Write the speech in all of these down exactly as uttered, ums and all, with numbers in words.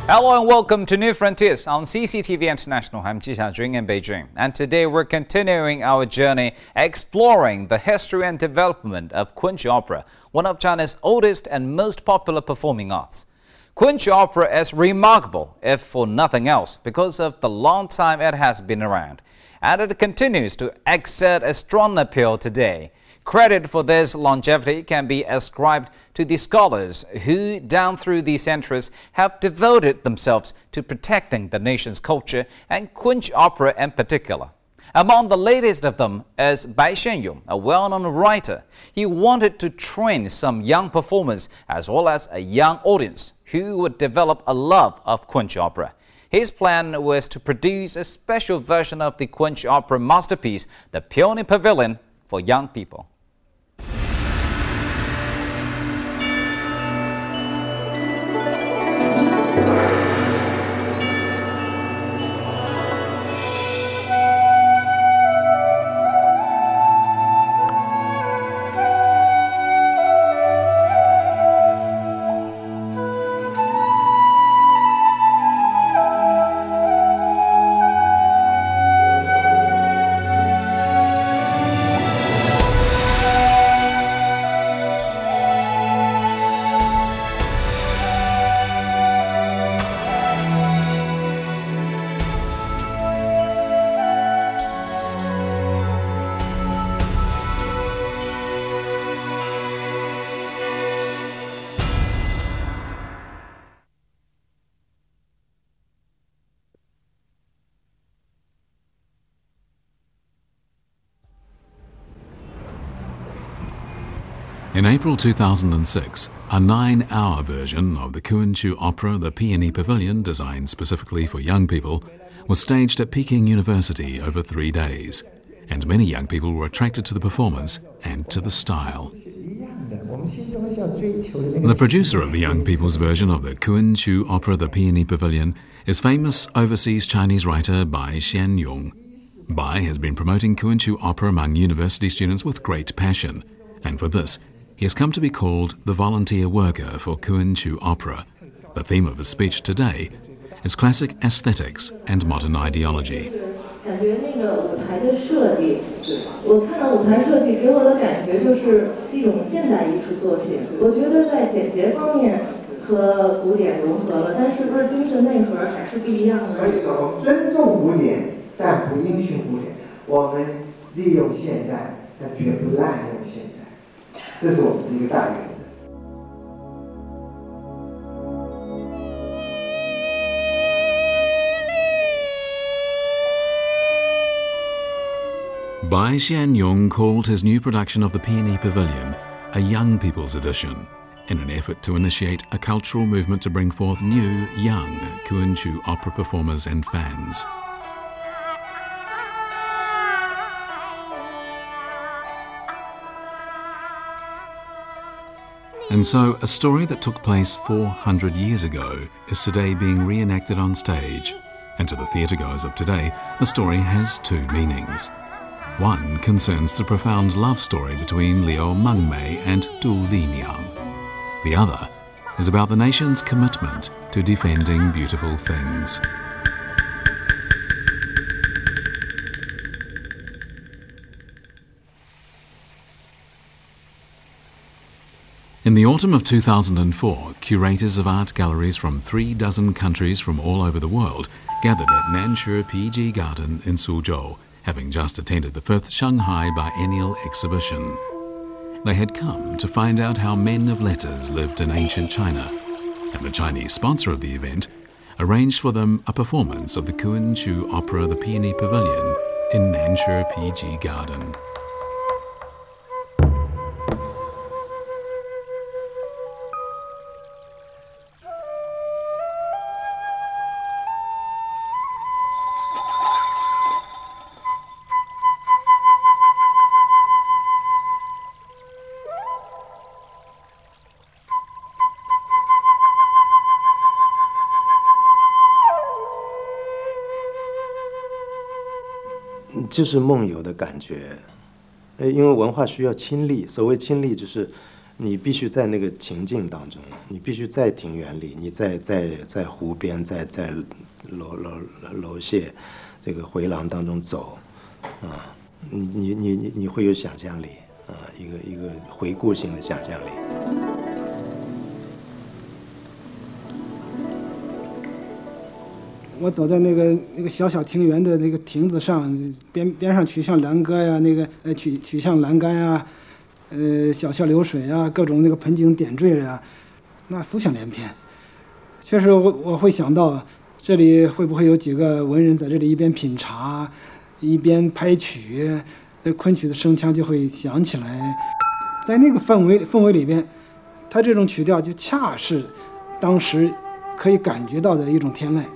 Hello and welcome to New Frontiers on C C T V International. I'm Ji Xiaojun in Beijing. And today we're continuing our journey exploring the history and development of Kunqu Opera, one of China's oldest and most popular performing arts. Kunqu Opera is remarkable, if for nothing else, because of the long time it has been around. And it continues to exert a strong appeal today. Credit for this longevity can be ascribed to the scholars who, down through the centuries, have devoted themselves to protecting the nation's culture and Kunqu opera in particular. Among the latest of them is Bai Xianyong, a well-known writer. He wanted to train some young performers as well as a young audience who would develop a love of Kunqu opera. His plan was to produce a special version of the Kunqu opera masterpiece, the Peony Pavilion, for young people. In April two thousand six, a nine-hour version of the Kunqu opera The Peony Pavilion, designed specifically for young people, was staged at Peking University over three days, and many young people were attracted to the performance and to the style. The producer of the young people's version of the Kunqu opera The Peony Pavilion is famous overseas Chinese writer Bai Xianyong. Bai has been promoting Kunqu opera among university students with great passion, and for this, he has come to be called the volunteer worker for Kunqu opera. The theme of his speech today is classic aesthetics and modern ideology. 感觉那个舞台的设计，我看到舞台设计给我的感觉就是一种现代艺术作品。我觉得在简洁方面和古典融合了，但是不是精神内核还是不一样的？ 所以说，我们尊重古典，但不因循古典。我们利用现代，但绝不滥用现代。 这是我们的一个大原则。 Bai Xianyong called his new production of the Peony Pavilion a young people's edition, in an effort to initiate a cultural movement to bring forth new, young Kunqu opera performers and fans. And so, a story that took place four hundred years ago is today being reenacted on stage. And to the theatregoers of today, the story has two meanings. One concerns the profound love story between Liu Mengmei and Du Limiang. The other is about the nation's commitment to defending beautiful things. In the autumn of two thousand four, curators of art galleries from three dozen countries from all over the world gathered at Nanshe P G Garden in Suzhou, having just attended the fifth Shanghai Biennial Exhibition. They had come to find out how men of letters lived in ancient China, and the Chinese sponsor of the event arranged for them a performance of the Kunqu opera The Peony Pavilion in Nanshe P G Garden. "就是梦游的感觉，呃，因为文化需要亲历。所谓亲历，就是， 你必须在那个情境当中，你必须在庭园里，你在在在湖边，在在楼楼楼榭这个回廊当中走，啊，你你你你你会有想象力啊，一个一个回顾性的想象力。 我走在那个那个小小庭园的那个亭子上，边边上曲项兰歌呀，那个呃曲曲项栏杆呀，呃小桥流水啊，各种那个盆景点缀呀，那浮想联翩。确实我我会想到，这里会不会有几个文人在这里一边品茶，一边拍曲，那昆曲的声腔就会响起来。在那个氛围氛围里边，它这种曲调就恰是当时可以感觉到的一种天籁。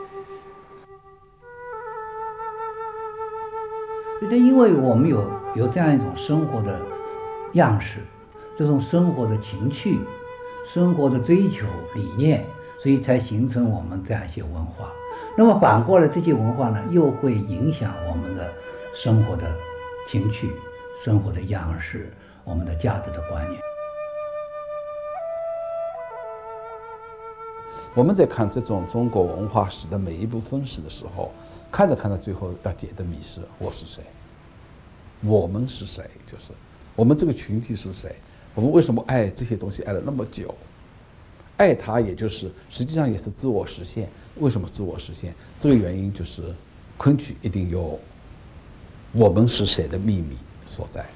正因为我们有有这样一种生活的样式，这种生活的情趣，生活的追求理念，所以才形成我们这样一些文化。那么反过来，这些文化呢，又会影响我们的生活的情趣、生活的样式、我们的价值的观念。 我们在看这种中国文化史的每一部分史的时候，看着看着，最后要解的谜是：我是谁？我们是谁？就是我们这个群体是谁？我们为什么爱这些东西爱了那么久？爱它，也就是实际上也是自我实现。为什么自我实现？这个原因就是昆曲一定有我们是谁的秘密所在。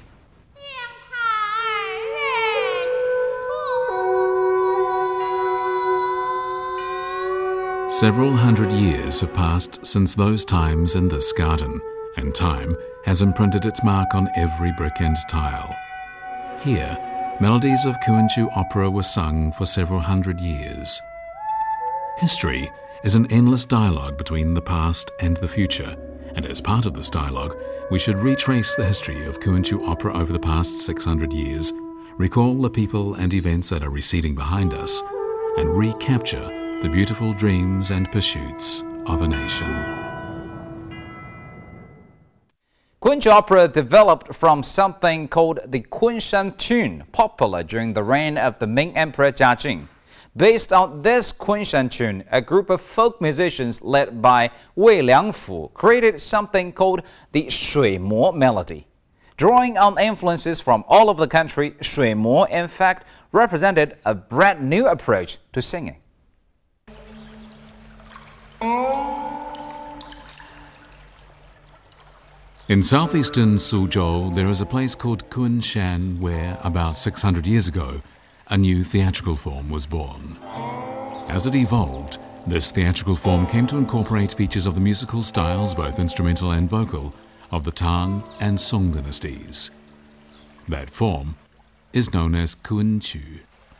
Several hundred years have passed since those times in this garden, and time has imprinted its mark on every brick and tile. Here, melodies of Kuanchu opera were sung for several hundred years. History is an endless dialogue between the past and the future, and as part of this dialogue, we should retrace the history of Kuanchu opera over the past six hundred years, recall the people and events that are receding behind us, and recapture the beautiful dreams and pursuits of a nation. Kunchi opera developed from something called the Kunshan tune, popular during the reign of the Ming Emperor Jiajing. Based on this Kunshan tune, a group of folk musicians led by Wei Liangfu created something called the Shui Mo melody. Drawing on influences from all over the country, Shui Mo in fact represented a brand new approach to singing. In southeastern Suzhou, there is a place called Kunshan where, about six hundred years ago, a new theatrical form was born. As it evolved, this theatrical form came to incorporate features of the musical styles, both instrumental and vocal, of the Tang and Song dynasties. That form is known as Kunchu.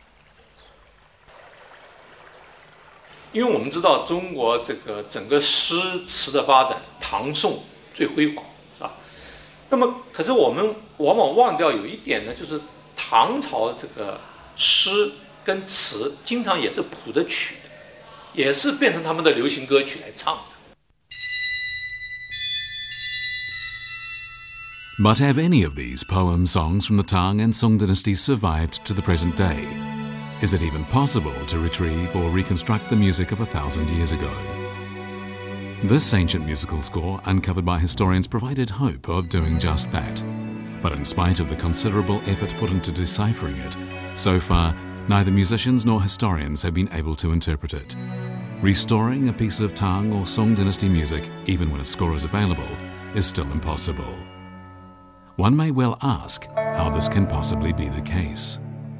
因为我们知道中国这个整个诗词的发展，唐宋最辉煌，是吧？那么，可是我们往往忘掉有一点呢，就是唐朝这个诗跟词经常也是谱的曲的，也是变成他们的流行歌曲来唱的。 But have any of these poem songs from the Tang and Song dynasties survived to the present day? Is it even possible to retrieve or reconstruct the music of a thousand years ago? This ancient musical score, uncovered by historians, provided hope of doing just that. But in spite of the considerable effort put into deciphering it, so far, neither musicians nor historians have been able to interpret it. Restoring a piece of Tang or Song dynasty music, even when a score is available, is still impossible. One may well ask how this can possibly be the case.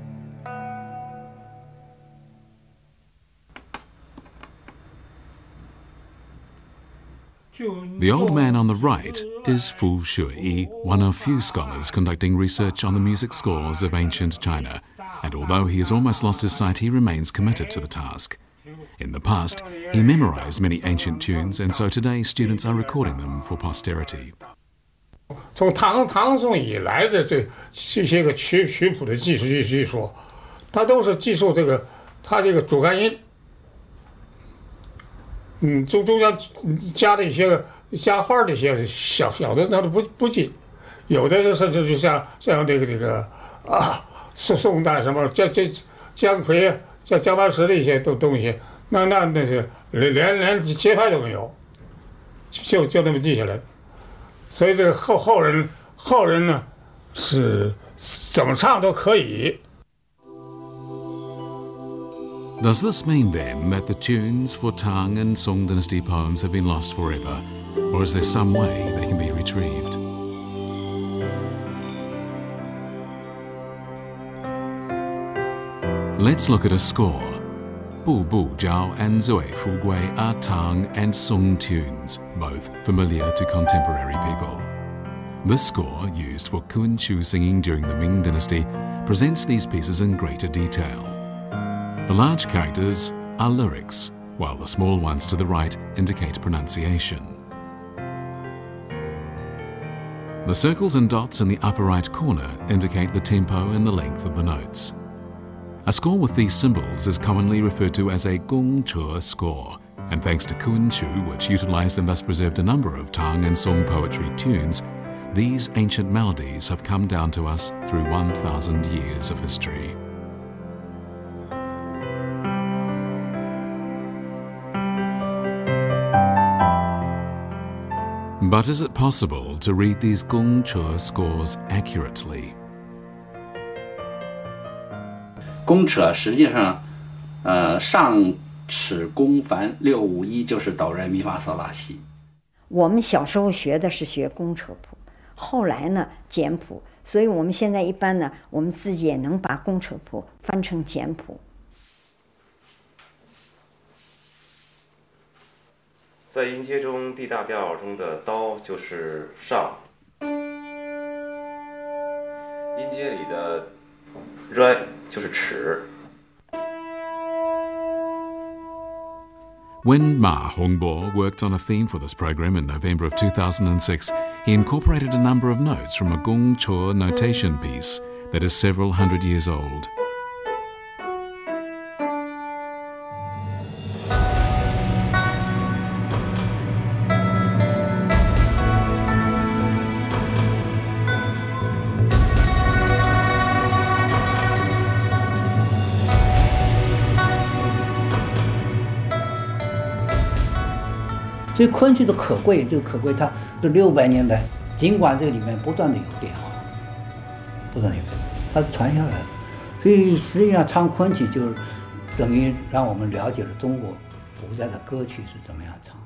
The old man on the right is Fu Shui, one of few scholars conducting research on the music scores of ancient China, and although he has almost lost his sight, he remains committed to the task. In the past, he memorized many ancient tunes, and so today students are recording them for posterity. 从唐唐宋以来的这这些个曲曲谱的技术技术，它都是记述这个它这个主干音。 嗯，中中间加的一些加花的一些小小的，那都不不记，有的是甚至就像像这个这个啊宋宋代什么这这姜夔、这姜白石的一些东东西，那那那是连连节拍都没有，就就那么记下来。所以这个后后人后人呢是怎么唱都可以。 Does this mean then that the tunes for Tang and Song dynasty poems have been lost forever, or is there some way they can be retrieved? Let's look at a score. Bu Bu Jiao and Zui Fu Gui are Tang and Song tunes, both familiar to contemporary people. This score, used for Kun Chu singing during the Ming dynasty, presents these pieces in greater detail. The large characters are lyrics, while the small ones to the right indicate pronunciation. The circles and dots in the upper right corner indicate the tempo and the length of the notes. A score with these symbols is commonly referred to as a Gong Che score, and thanks to Kun Chu, which utilized and thus preserved a number of Tang and Song poetry tunes, these ancient melodies have come down to us through one thousand years of history. But is it possible to read these Gong Che scores accurately? 弓扯实际上，呃，上尺弓凡六五一就是哆来咪发嗦拉西。 我们小时候学的是学弓扯谱，后来呢简谱，所以我们现在一般呢，我们自己也能把弓扯谱翻成简谱。 在音阶中，D大调中的刀就是上，音阶里的 Re 就是尺。 When Ma Hongbo worked on a theme for this program in November of two thousand six, he incorporated a number of notes from a Gong Che notation piece that is several hundred years old. So 所以昆曲的可贵就可贵，它这六百年来，尽管这个里面不断的有变化，不断的有变化，它是传下来的。所以实际上唱昆曲就等于让我们了解了中国古代的歌曲是怎么样唱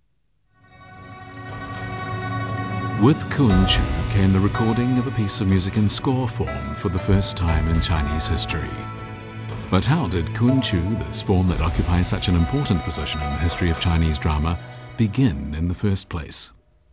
的。 With Kun Chu came the recording of a piece of music in score form for the first time in Chinese history. But how did Kun Chu, this form that occupies such an important position in the history of Chinese drama, begin in the first place?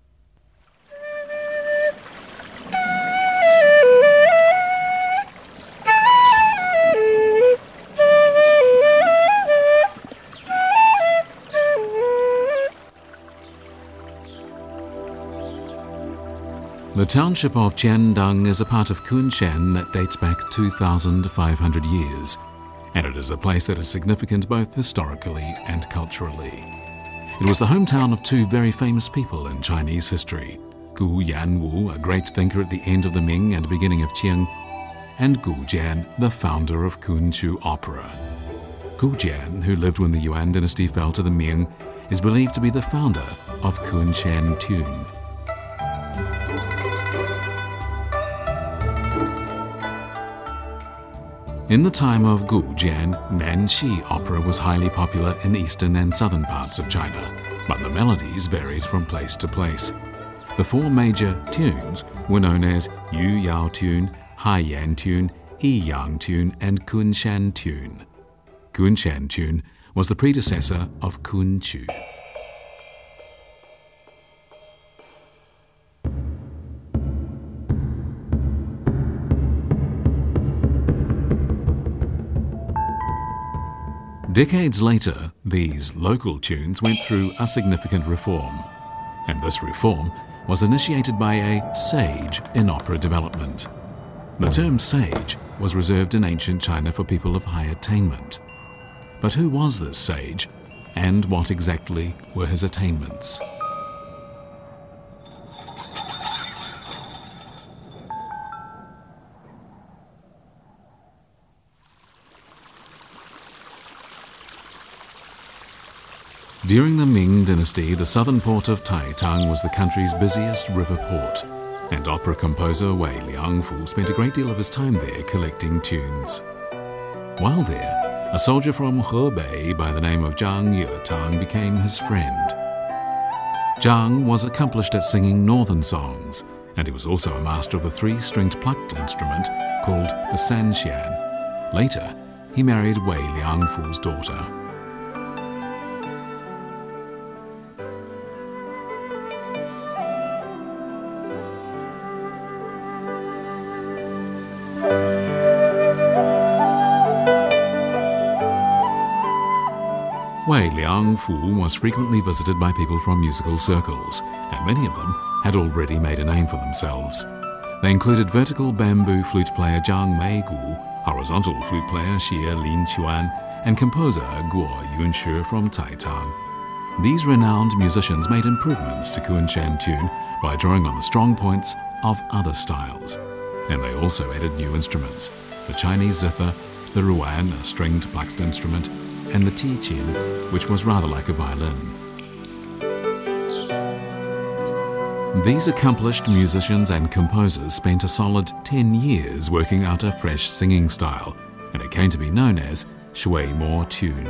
The township of Qiandang is a part of Kunshan that dates back two thousand five hundred years, and it is a place that is significant both historically and culturally. It was the hometown of two very famous people in Chinese history, Gu Yanwu, a great thinker at the end of the Ming and beginning of Qing, and Gu Jian, the founder of Kun Chu opera. Gu Jian, who lived when the Yuan dynasty fell to the Ming, is believed to be the founder of Kunshan tune. In the time of Gu Jian, Manxi opera was highly popular in eastern and southern parts of China, but the melodies varied from place to place. The four major tunes were known as Yu Yao tune, Hai Yan tune, Yi Yang tune, and Kunshan tune. Kunshan tune was the predecessor of Kun Chu. Decades later, these local tunes went through a significant reform, and this reform was initiated by a sage in opera development. The term sage was reserved in ancient China for people of high attainment. But who was this sage, and what exactly were his attainments? During the Ming Dynasty, the southern port of Taitang was the country's busiest river port, and opera composer Wei Liangfu spent a great deal of his time there collecting tunes. While there, a soldier from Hebei by the name of Zhang Yetang became his friend. Zhang was accomplished at singing northern songs, and he was also a master of a three-stringed plucked instrument called the sanxian. Later, he married Wei Liangfu's daughter. Wei Liangfu was frequently visited by people from musical circles, and many of them had already made a name for themselves. They included vertical bamboo flute player Zhang Meigu, horizontal flute player Xie Linquan, and composer Guo Yunshi from Taitang. These renowned musicians made improvements to Kunshan tune by drawing on the strong points of other styles. And they also added new instruments, the Chinese zither, the ruan, a stringed plucked instrument, and the tiqin, which was rather like a violin. These accomplished musicians and composers spent a solid ten years working out a fresh singing style, and it came to be known as Shui Mo tune.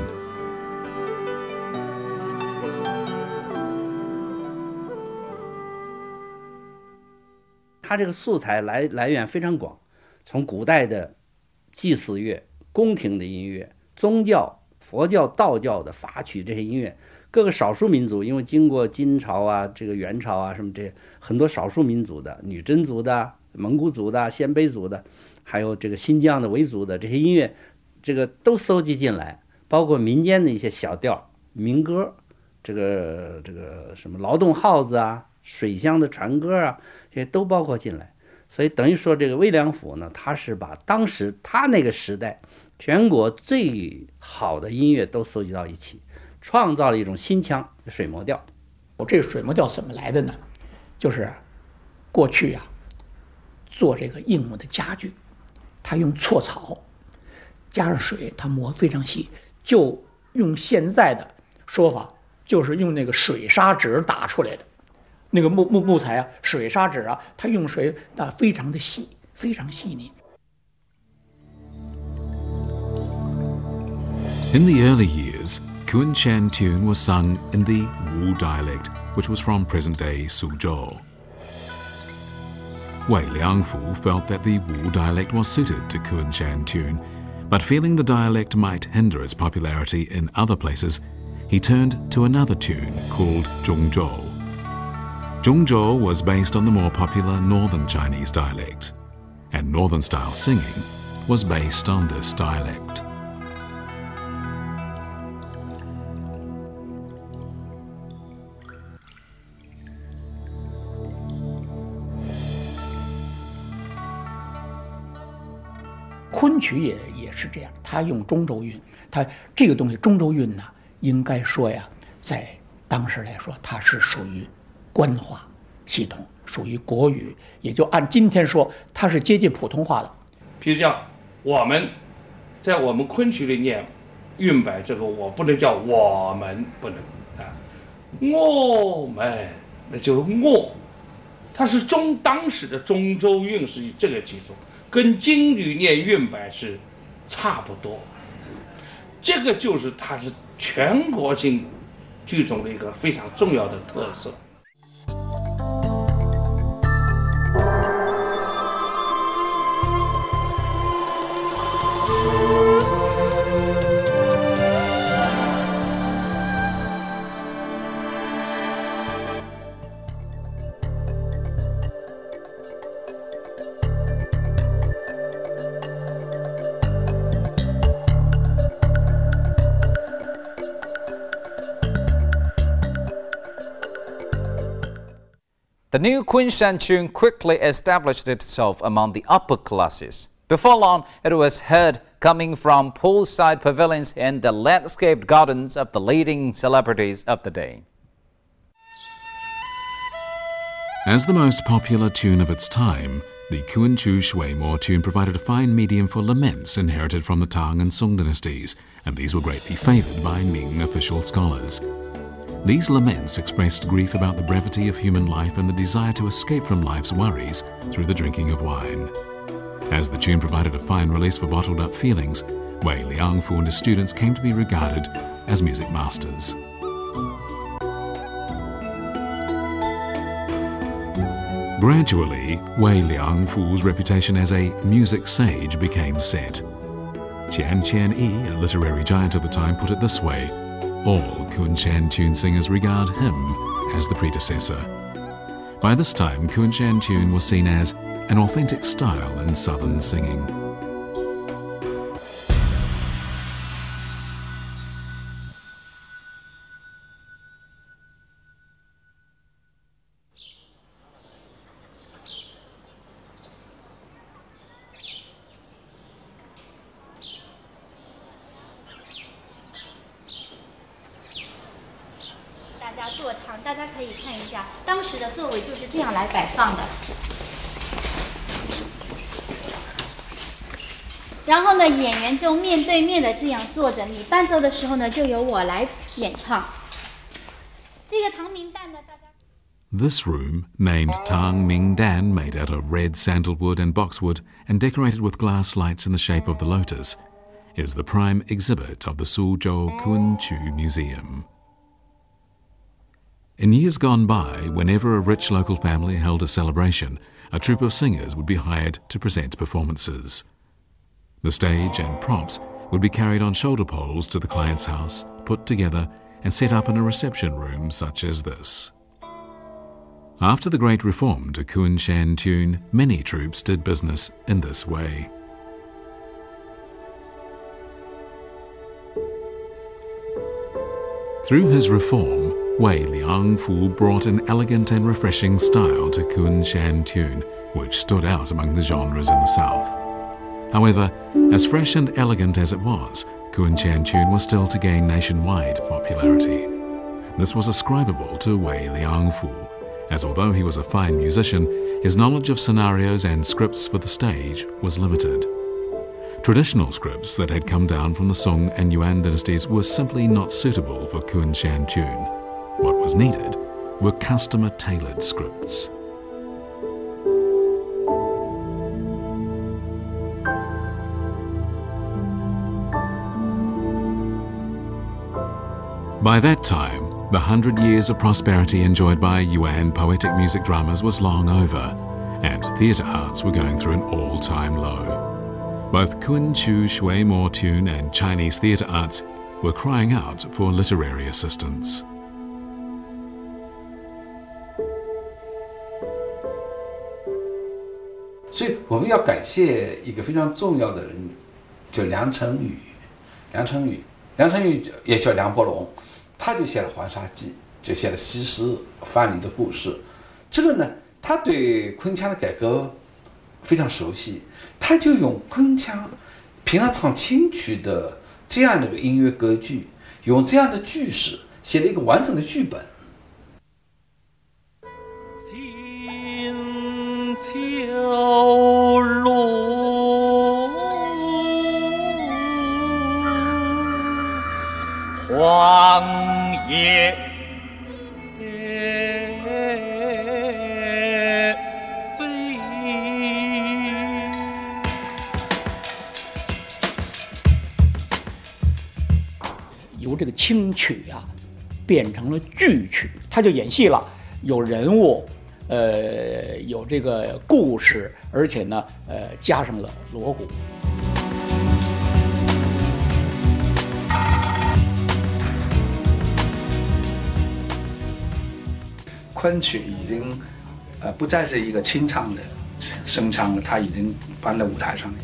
它这个素材来来源非常广，从古代的祭祀乐、宫廷的音乐、宗教、佛教、道教的法曲这些音乐，各个少数民族，因为经过金朝啊、这个元朝啊什么这些很多少数民族的女真族的、蒙古族的、鲜卑族的，还有这个新疆的维族的这些音乐，这个都搜集进来，包括民间的一些小调、民歌，这个这个什么劳动号子啊、水乡的船歌啊，这些都包括进来。所以等于说，这个魏良辅呢，他是把当时他那个时代全国最好的音乐都搜集到一起，创造了一种新腔水磨调。 我这个水磨调怎么来的呢？就是过去啊，做这个硬木的家具，他用错草加上水，他磨非常细，就用现在的说法，就是用那个水砂纸打出来的。那个木木木材啊，水砂纸啊，它用水打非常的细，非常细腻。 In the early years, Kunshan tune was sung in the Wu dialect, which was from present-day Suzhou. Wei Liangfu felt that the Wu dialect was suited to Kunshan tune, but feeling the dialect might hinder its popularity in other places, he turned to another tune called Zhongzhou. Zhongzhou was based on the more popular Northern Chinese dialect, and Northern-style singing was based on this dialect. "昆曲也也是这样，他用中州韵，他这个东西中州韵呢，应该说呀，在当时来说，它是属于官话系统，属于国语，也就按今天说，它是接近普通话的。 比如讲，我们在我们昆曲里念韵白，这个我不能叫我们，不能啊，我们那就是我，它是中当时的中州韵是以这个基础，跟京剧念韵白是差不多。这个就是它是全国性剧种的一个非常重要的特色。 The new Kunshan tune quickly established itself among the upper classes. Before long, it was heard coming from poolside pavilions and the landscaped gardens of the leading celebrities of the day. As the most popular tune of its time, the Kunchu Shui Mo tune provided a fine medium for laments inherited from the Tang and Song dynasties, and these were greatly favored by Ming official scholars. These laments expressed grief about the brevity of human life and the desire to escape from life's worries through the drinking of wine. As the tune provided a fine release for bottled-up feelings, Wei Liangfu and his students came to be regarded as music masters. Gradually, Wei Liangfu's reputation as a music sage became set. Qian Qianyi, a literary giant of the time, put it this way: all Kunshan tune singers regard him as the predecessor. By this time, Kunshan tune was seen as an authentic style in southern singing. 然后呢，演员就面对面的这样坐着，你伴奏的时候呢，就由我来演唱。这个唐明旦呢，大家。 This room, named Tang Ming Dan, made out of red sandalwood and boxwood and decorated with glass lights in the shape of the lotus, is the prime exhibit of the Suzhou Kunqu Museum. In years gone by, whenever a rich local family held a celebration, a troupe of singers would be hired to present performances. The stage and props would be carried on shoulder poles to the client's house, put together and set up in a reception room such as this. After the Great Reform to Kunshan tune, many troupes did business in this way. Through his reform, Wei Liangfu brought an elegant and refreshing style to Kunshan tune, which stood out among the genres in the south. However, as fresh and elegant as it was, Kunshan tune was still to gain nationwide popularity. This was ascribable to Wei Liangfu, as although he was a fine musician, his knowledge of scenarios and scripts for the stage was limited. Traditional scripts that had come down from the Song and Yuan dynasties were simply not suitable for Kunshan tune. What was needed were customer-tailored scripts. By that time, the hundred years of prosperity enjoyed by Yuan poetic music dramas was long over, and theatre arts were going through an all-time low. Both Kunqu Shui Mo tune and Chinese theatre arts were crying out for literary assistance. So, 我们要感谢一个非常重要的人，叫梁成宇。梁成宇，梁成宇也叫梁伯龙。 他就写了《黄沙记》，就写了西施、范蠡的故事。这个呢，他对昆腔的改革非常熟悉，他就用昆腔，平常唱清曲的这样的一个音乐歌剧，用这样的句式写了一个完整的剧本。 青丘落，黄叶飞。 由这个清曲啊，变成了剧曲，他就演戏了，有人物，呃，有这个故事，而且呢，呃，加上了锣鼓。 昆曲已经，呃，不再是一个清唱的声腔了，它已经搬到舞台上。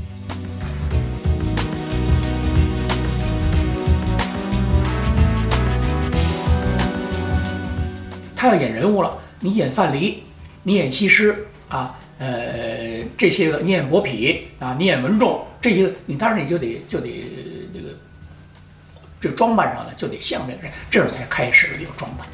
他要演人物了，你演范蠡，你演西施啊，呃，这些个你演伯嚭啊，你演文仲，这些你当然你就得就得那个，这装扮上呢就得像这个人，这样才开始有装扮。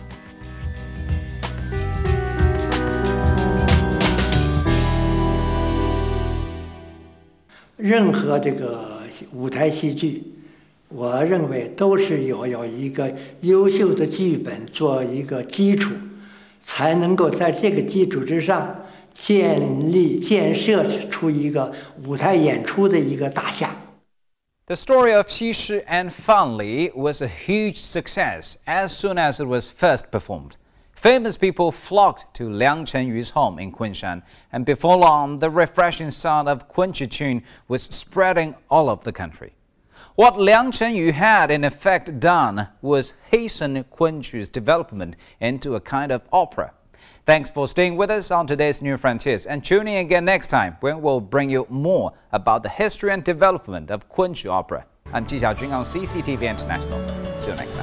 任何这个舞台戏剧， 我认为都是有有一个优秀的剧本做一个基础，才能够在这个基础之上建立建设出一个舞台演出的一个大厦。 The story of Qi Shi and Fan Li was a huge success as soon as it was first performed. Famous people flocked to Liang Chenyu's home in Kunshan, and before long, the refreshing sound of Kunchi tune was spreading all over the country. What Liang Chenyu had in effect done was hasten Kunchu's development into a kind of opera. Thanks for staying with us on today's New Frontiers, and tune in again next time when we'll bring you more about the history and development of Kunchu opera. I'm Ji Xiaojun on C C T V International. See you next time.